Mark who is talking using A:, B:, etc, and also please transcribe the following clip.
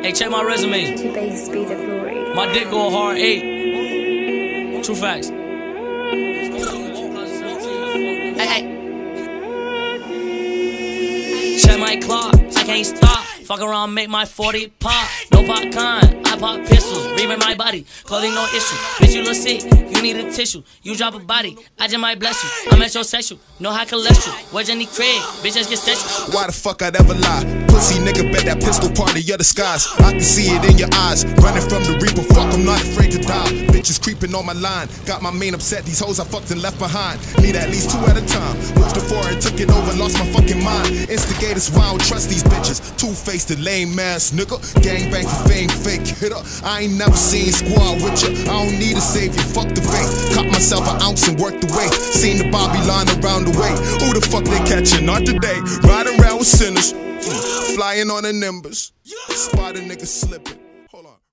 A: Hey, check my resume.
B: To base speed of glory.
A: My dick go hard 8. True facts. Hey. Check my clock, I can't stop. Fuck around, make my 40 pop. No popcorn, I pop pistols. Reaming my body, clothing no issue. Bitch, you look sick, you need a tissue. You drop a body, I just might bless you. I'm metrosexual, no high cholesterol. Where's Jenny Craig? Bitch, just get sexual.
C: Why the fuck I'd ever lie? Pussy nigga, bet that pistol part of your disguise. I can see it in your eyes. Running from the reaper, fuck, I'm not afraid to die. Bitches creeping on my line. Got my main upset, these hoes I fucked and left behind. Need at least 2 at a time. Moved to 4 and took it over, lost my fucking mind. Instigators, why I don't trust these bitches. Two-faced and lame ass nigga. Gangbang for fame, fake hitter. I ain't never seen squad with ya. I don't need a savior, fuck the bait. Caught myself an ounce and worked the weight. Seen the Bobby line around the way. Who the fuck they catching? Not today. Riding around with sinners. Flying on the Nimbus. Spot a nigga slipping. Hold on.